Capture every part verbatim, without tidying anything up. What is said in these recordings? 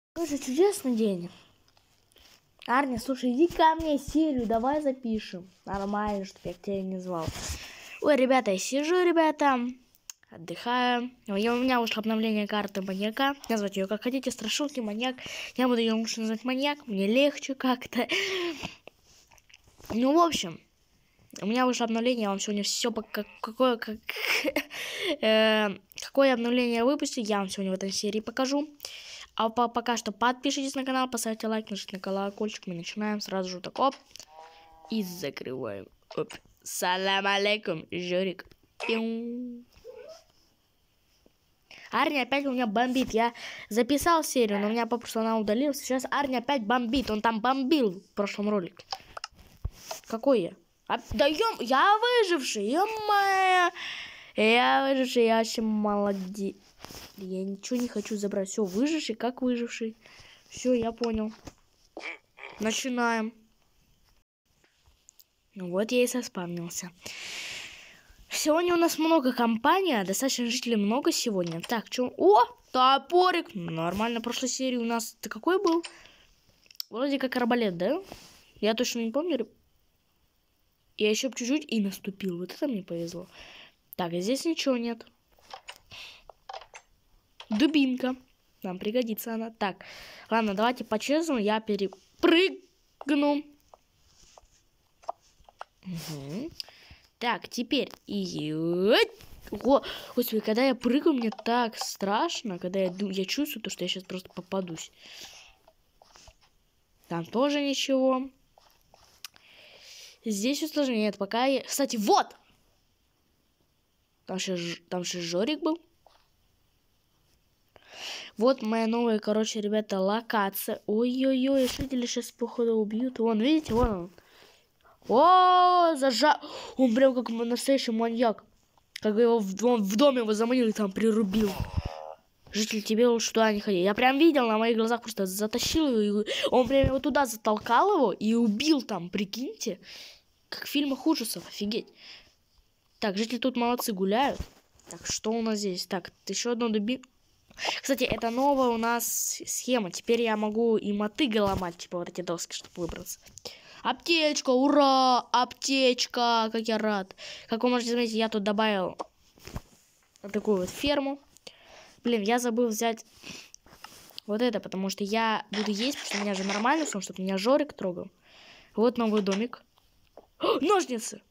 Слушай, чудесный день. Арня, слушай, иди ко мне серию, давай запишем. Нормально, чтобы я к тебе не звал. Ой, ребята, я сижу, ребята, отдыхаю. У меня вышло обновление карты маньяка. Назвать ее как хотите, страшилки, маньяк. Я буду ее лучше назвать маньяк, мне легче как-то. Ну, в общем, у меня вышло обновление, я вам сегодня все пока какое как э, какое обновление я выпустил, я вам сегодня в этой серии покажу. А пока что подпишитесь на канал, поставьте лайк, нажмите на колокольчик. Мы начинаем сразу же так, оп, и закрываем. Оп. Салам алейкум, Жорик. Арня опять у меня бомбит. Я записал серию, но у меня попросту она удалилась. Сейчас Арня опять бомбит. Он там бомбил в прошлом ролике. Какой я? А, да ё, я выживший, ё-моё. Я выживший, я вообще молодец. Я ничего не хочу забрать. Все, выживший, как выживший. Все, я понял. Начинаем. Ну вот я и соспавнился. Сегодня у нас много компаний, достаточно жителей много сегодня. Так, что? О, топорик. Нормально, в прошлой серии у нас... Ты какой был? Вроде как арбалет, да? Я точно не помню. Я еще чуть-чуть и наступил. Вот это мне повезло. Так, а здесь ничего нет. Дубинка. Нам пригодится она. Так, ладно, давайте по-честному. Я перепрыгну. Угу. Так, теперь. И... О, господи, когда я прыгаю, мне так страшно. Когда я, я чувствую, то, что я сейчас просто попадусь. Там тоже ничего. Здесь усложнение. Нет, пока я... Кстати, вот! Там же, там же Жорик был. Вот моя новая, короче, ребята, локация. Ой-ой-ой, жители сейчас, походу, убьют. Вон, видите, вон он. О, зажал. Он прям как настоящий маньяк. Как его в, он в доме его заманил и там прирубил. Житель, тебе лучше туда не ходи. Я прям видел, на моих глазах просто затащил его. И он прям его туда затолкал его и убил там, прикиньте. Как в фильмах ужасов, офигеть. Так, жители тут молодцы гуляют. Так, что у нас здесь? Так, еще одно дубин. Кстати, это новая у нас схема. Теперь я могу и мотыга ломать, типа вот эти доски, чтобы выбраться. Аптечка, ура! Аптечка, как я рад. Как вы можете заметить, я тут добавил такую вот ферму. Блин, я забыл взять вот это, потому что я буду есть, потому что у меня же нормально все, чтобы меня Жорик трогал. Вот новый домик. О, ножницы!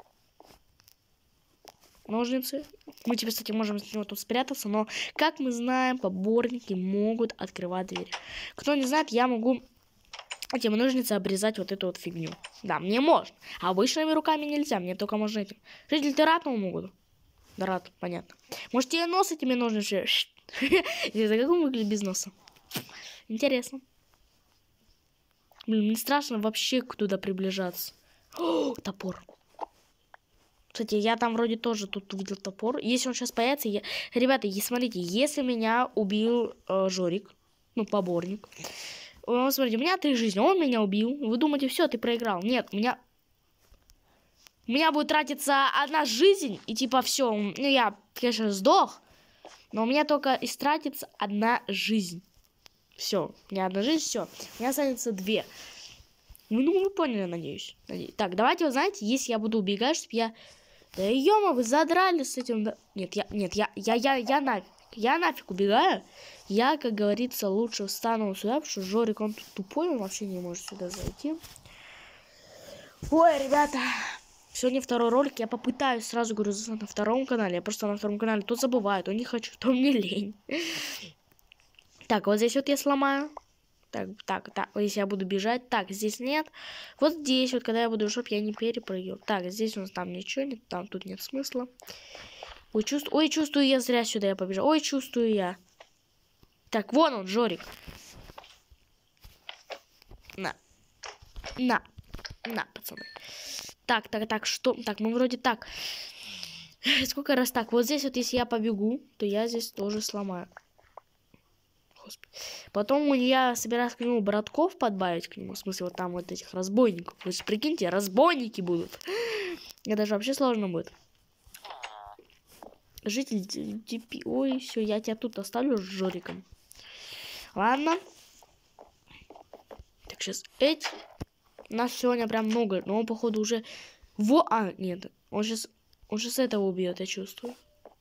Ножницы. Мы теперь, кстати, можем с него тут спрятаться, но, как мы знаем, поборники могут открывать дверь. Кто не знает, я могу этим ножницами обрезать вот эту вот фигню. Да, мне можно. А обычными руками нельзя, мне только можно этим. Житель, ты рад новому году? Да, рад, понятно. Может, тебе нос этими ножницами? За как он выглядит без носа? Интересно. Блин, мне страшно вообще туда приближаться. О, топор. Кстати, я там вроде тоже тут увидел топор. Если он сейчас появится, я... Ребята, смотрите, если меня убил э, Жорик, ну, поборник. Э, смотрите, у меня три жизни, он меня убил. Вы думаете, все, ты проиграл? Нет, у меня... У меня будет тратиться одна жизнь, и типа все, ну, я, конечно, сдох, но у меня только истратится одна жизнь. Все, у меня одна жизнь, все. У меня останется две. Ну, вы поняли, надеюсь. надеюсь. Так, давайте, вы знаете, если я буду убегать, чтобы я... Да ё-мо, вы задрали с этим... Да... Нет, я, нет, я, я, я, я нафиг. Я нафиг убегаю. Я, как говорится, лучше встану сюда, потому что Жорик, он тут тупой, он вообще не может сюда зайти. Ой, ребята, сегодня второй ролик. Я попытаюсь, сразу говорю, на втором канале. Я просто на втором канале то забываю, то не хочу, то мне лень. Так, вот здесь вот я сломаю. Так, так, так, если я буду бежать. Так, здесь нет. Вот здесь вот, когда я буду, чтоб я не перепрыгивал. Так, здесь у нас там ничего нет, там тут нет смысла. Ой, чувствую, ой, чувствую я зря сюда я побежал. Ой, чувствую я. Так, вон он, Жорик. На. На. На, пацаны. Так, так, так, что? Так, мы вроде так. Сколько раз так? Вот здесь вот, если я побегу, то я здесь тоже сломаю. Господи. Потом я собираюсь к нему братков подбавить к нему. В смысле, вот там вот этих разбойников. Вы же прикиньте, разбойники будут. Это же вообще сложно будет. Житель... Ой, все, я тебя тут оставлю с Жориком. Ладно. Так, сейчас эти. У нас сегодня прям много, но он, походу, уже... Во... А, нет, он сейчас... Он сейчас этого убьет, я чувствую.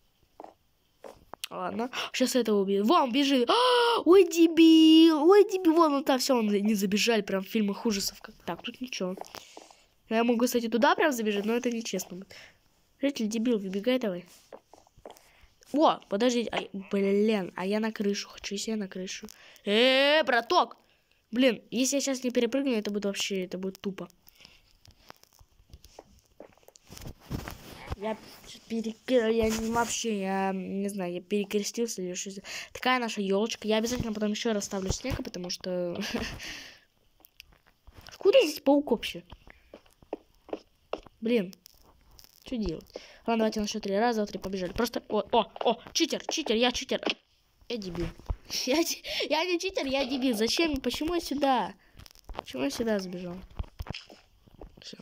Ладно, сейчас этого убьет. Вон, бежит. А, ой, дебил. Ой, дебил. Вон, он там, все, он не забежали. Прям в фильмах ужасов. Так, тут ничего. Я могу, кстати, туда прям забежать, но это нечестно. Житель, дебил, выбегай давай. О, подождите. А, блин, а я на крышу. Хочу себе на крышу. Эээ, браток. Блин, если я сейчас не перепрыгну, это будет вообще, это будет тупо. Я перекрыл, я не, вообще, я не знаю, я перекрестился или что-то. Такая наша елочка. Я обязательно потом еще расставлю снег, потому что... Откуда здесь паук вообще? Блин, что делать? Ладно, давайте на счет три. Раз, два, три, побежали. Просто... О, о, о, читер, читер, я читер. Я дебил. Я, я не читер, я дебил. Зачем? Почему я сюда? Почему я сюда сбежал? Все.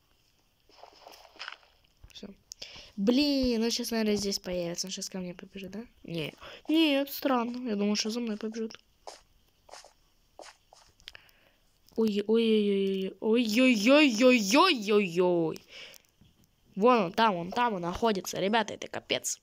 Все. Блин, он сейчас, наверное, здесь появится. Он сейчас ко мне побежит, да? Нет. Нет, странно. Я думал, что за мной побежит. Ой-ой-ой-ой-ой. Ой-ой-ой-ой-ой-ой-ой. Вон он, там он, там он находится. Ребята, это капец.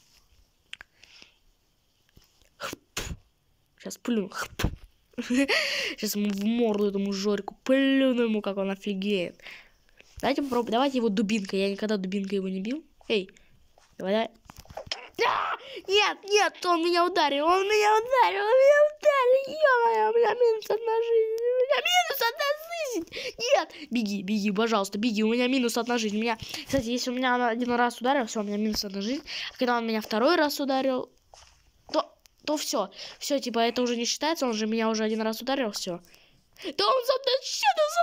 Сейчас плюну. Сейчас ему в морду этому Жорику плюну ему, как он офигеет. Давайте попробуем. Давайте его дубинкой. Я никогда дубинкой его не бил. Эй, давай, давай. А! Нет, нет, он меня ударил. Он меня ударил, он меня ударил. Ё-моё, у меня минус одна жизнь. У меня минус одна жизнь. Нет, беги, беги, пожалуйста, беги. У меня минус одна жизнь. У меня, кстати, если у меня один раз ударил, все, у меня минус одна жизнь. А когда он меня второй раз ударил, то, то все, все, типа, это уже не считается. Он же меня уже один раз ударил, все. Да он за мной, что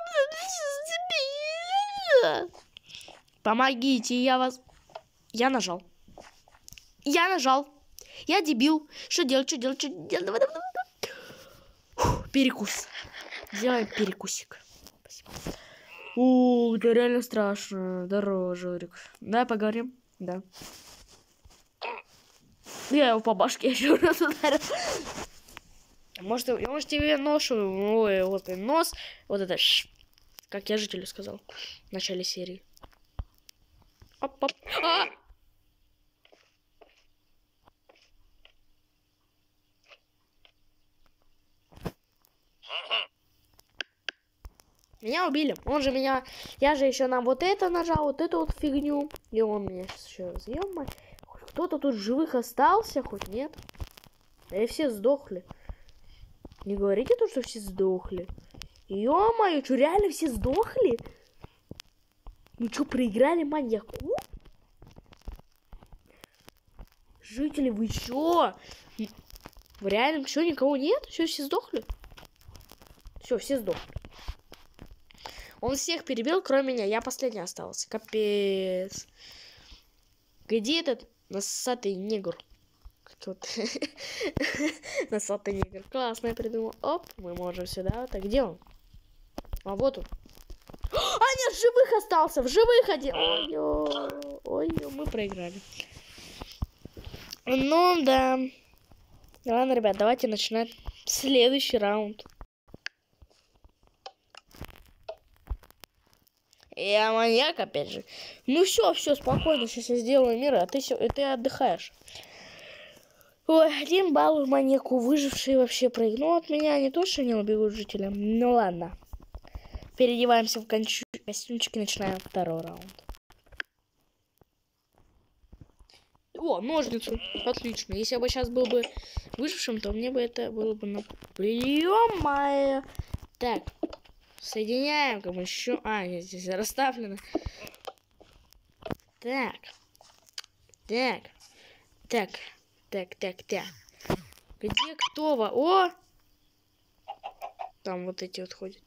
он за мной? Помогите, я вас... Я нажал. Я нажал. Я дебил. Что делать, что делать, что делать? Давай, давай, давай. Фух, перекус. Сделаем перекусик. Спасибо. О, это реально страшно. Здорово, Жорик. Давай поговорим. Да. Я его по башке еще раз ударил. Может, может тебе нож, ой, вот нос, вот это, как я жителю сказал в начале серии. Оп-оп. А! Меня убили. Он же меня... Я же еще на вот это нажал, вот эту вот фигню. И он меня сейчас еще раз... Ё-моё. Кто-то тут живых остался, хоть нет? Да и все сдохли. Не говорите то, что все сдохли. Ё-моё, что, реально все сдохли? Ну что, проиграли маньяку? Жители, вы чё? В реальном что, никого нет? Все, все сдохли? Все, все сдохли. Он всех перебил, кроме меня. Я последний остался. Капец. Где этот носатый негр? Вот. Носатый негр. Классно я придумал. Оп, мы можем сюда. Так, где он? А вот он. А, нет, в живых остался. В живых один. Ой, ой, мы проиграли. Ну, да. Ладно, ребят, давайте начинать следующий раунд. Я маньяк, опять же. Ну все, все, спокойно, сейчас я сделаю мир, а ты, ты отдыхаешь. Ой, один балл маньяку, выживший вообще проигнул от меня. Не то, что не убегут жителя. Ну ладно. Переодеваемся в костюмчик и начинаем второй раунд. О, ножницы. Отлично. Если я бы сейчас был бы выжившим, то мне бы это было бы на... Ё-моё. Так. Соединяем, как еще. А, нет, здесь расставлено. Так. Так. Так. Так, так, так. Где кто? Во? О! Там вот эти вот ходят.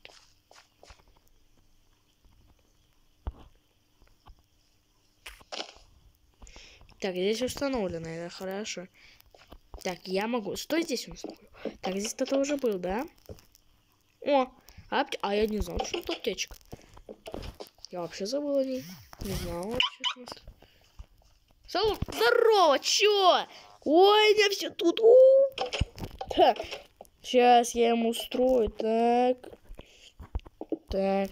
Так, здесь установлено, это хорошо. Так, я могу. Что здесь у нас? Так, здесь кто-то уже был, да? О! Апте... А я не знал, что это аптечка. Я вообще забыл о ней. Не знал вообще, в смысле. Салют, здорово, чё? Ой, я все тут. Ха. Сейчас я ему устрою. Так. Так.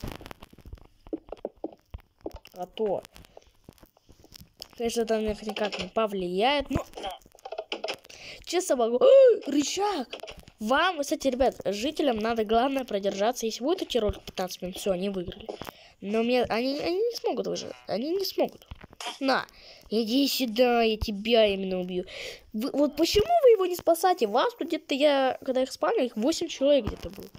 А то. Конечно, это никак не повлияет, но... Честно могу... О, рычаг! Вам, кстати, ребят, жителям надо главное продержаться. Если будет идти ролик пятнадцать минут, все, они выиграли. Но мне... они, они не смогут выжить. Они не смогут. На, иди сюда, я тебя именно убью. Вы, вот почему вы его не спасаете? Вас тут где-то я, когда их спали, их восемь человек где-то было.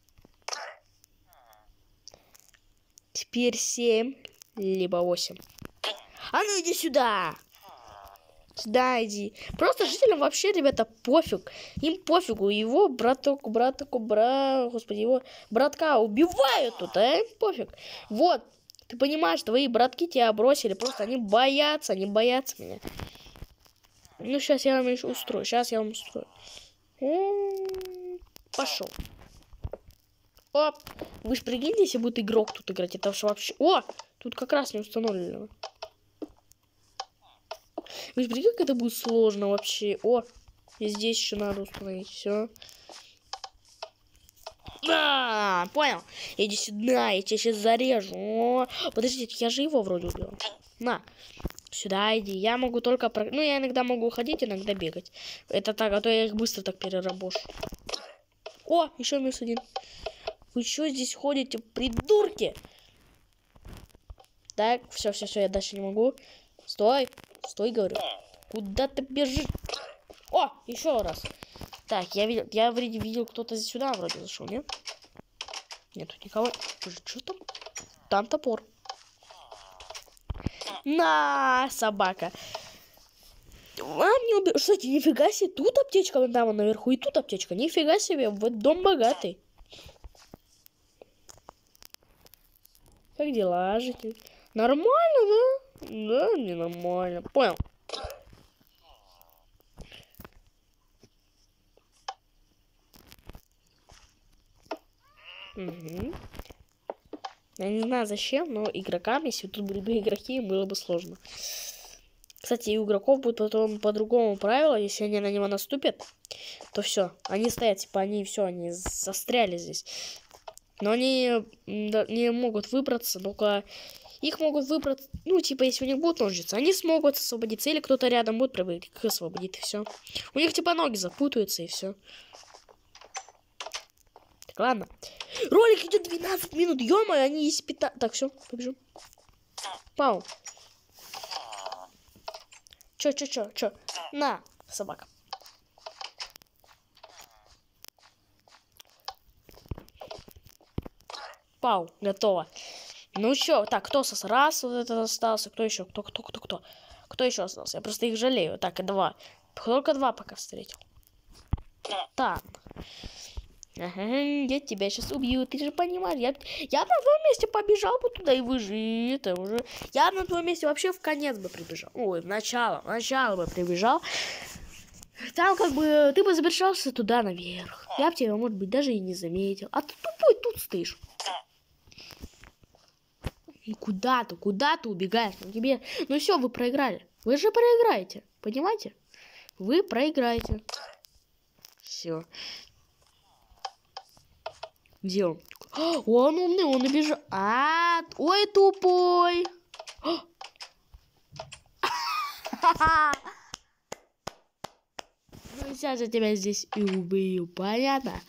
Теперь семь, либо восемь. А ну иди сюда! Сюда иди. Просто жителям вообще, ребята, пофиг. Им пофигу. Его браток, браток, бра... Господи, его братка убивают тут, а? Им пофиг. Вот. Ты понимаешь, твои братки тебя бросили. Просто они боятся, они боятся меня. Ну, сейчас я вам еще устрою. Сейчас я вам устрою. Пошел. Оп. Вы же прикиньте, если будет игрок тут играть. Это же вообще... О! Тут как раз не установлено. Вы же прикиньте, как это будет сложно вообще. О! И здесь еще надо установить. Все. А, понял. Иди сюда, я тебя сейчас зарежу. О, подождите, я же его вроде убил. На. Сюда иди. Я могу только... Про... Ну, я иногда могу ходить, иногда бегать. Это так, а то я их быстро так перерабошу. О, еще минус один. Вы что здесь ходите, придурки? Так, все, все, все, я дальше не могу. Стой, стой, говорю. Куда ты бежишь? О, еще раз. Так, я видел, я вроде видел, кто-то здесь сюда вроде зашел, нет? Нет, тут никого. Что там? Там топор. На, собака. Вам не убил. Кстати, нифига себе, тут аптечка вон там наверху, и тут аптечка. Нифига себе, вот дом богатый. Как дела, житель? Нормально, да? Да, не нормально. Понял. Угу. Я не знаю зачем, но игрокам, если тут были бы игроки, было бы сложно. Кстати, и у игроков будет потом по-другому правило. Если они на него наступят, то все. Они стоят, типа, они все, они застряли здесь. Но они не могут выбраться, только их могут выбрать, ну, типа, если у них будут ножницы, они смогут освободиться, или кто-то рядом будет пробыть, их освободит, и все. У них, типа, ноги запутаются, и все. Так, ладно. Ролик идет двенадцать минут, ё-моё, они есть пятнадцать. Так, все, побежим. Пау. Чё, чё, чё, чё? На, собака. Пау, готово. Ну чё, так, кто сос? Раз вот этот остался, кто еще? Кто, кто, кто, кто? Кто еще остался? Я просто их жалею. Так, и два. Только два пока встретил. Так. Ага, я тебя сейчас убью, ты же понимаешь. Я, я на твоем месте побежал бы туда и выжил. Это уже... Я на твоем месте вообще в конец бы прибежал. Ой, в начало, в начало бы прибежал. Там как бы ты бы забежался туда наверх. Я бы тебя, может быть, даже и не заметил. А ты тупой тут стоишь. И куда ты, куда ты убегаешь? Ну, тебе... ну все, вы проиграли. Вы же проиграете, понимаете? Вы проиграете. Все. Где он? О, он умный, он убежал. А, ой, тупой. Ну, сейчас я тебя здесь и убью, понятно?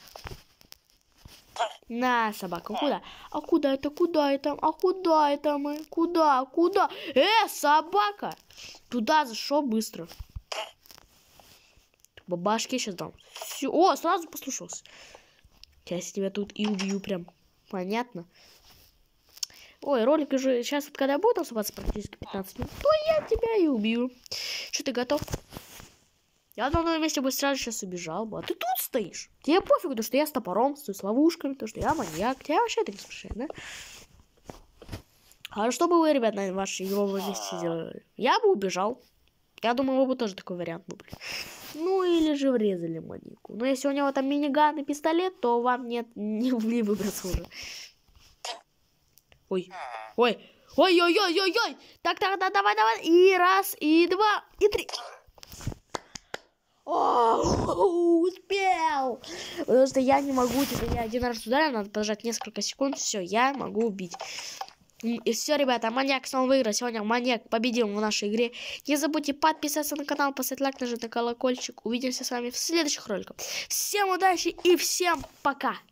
На, собака, куда? А куда это, куда это? А куда это мы? Куда, куда? Э, собака! Туда зашел быстро. Бабашки сейчас дам. Все. О, сразу послушался. Сейчас я тебя тут и убью прям. Понятно? Ой, ролик уже сейчас, вот, когда будет оставаться практически пятнадцать минут, то я тебя и убью. Что, ты готов? Я на одном месте бы сразу сейчас убежал бы. А ты тут стоишь. Тебе пофигу, то, что я с топором, стою с ловушками, то, что я маньяк. Тебя вообще это не смешает, да? А что бы вы, ребят, на вашей игровой месте сделали? Я бы убежал. Я думаю, вы бы тоже такой вариант выбрали. Ну, или же врезали маньяку. Но если у него там миниган и пистолет, то вам нет, не, не выбраться уже. Ой, ой, ой-ой-ой-ой-ой. Так, так, так, давай, давай. И раз, и два, и три. О, успел! Потому что я не могу, типа, я один раз ударил, надо подождать несколько секунд, все, я могу убить. И все, ребята, маньяк снова выиграл. Сегодня маньяк победил в нашей игре. Не забудьте подписаться на канал, поставить лайк, нажать на колокольчик. Увидимся с вами в следующих роликах. Всем удачи и всем пока!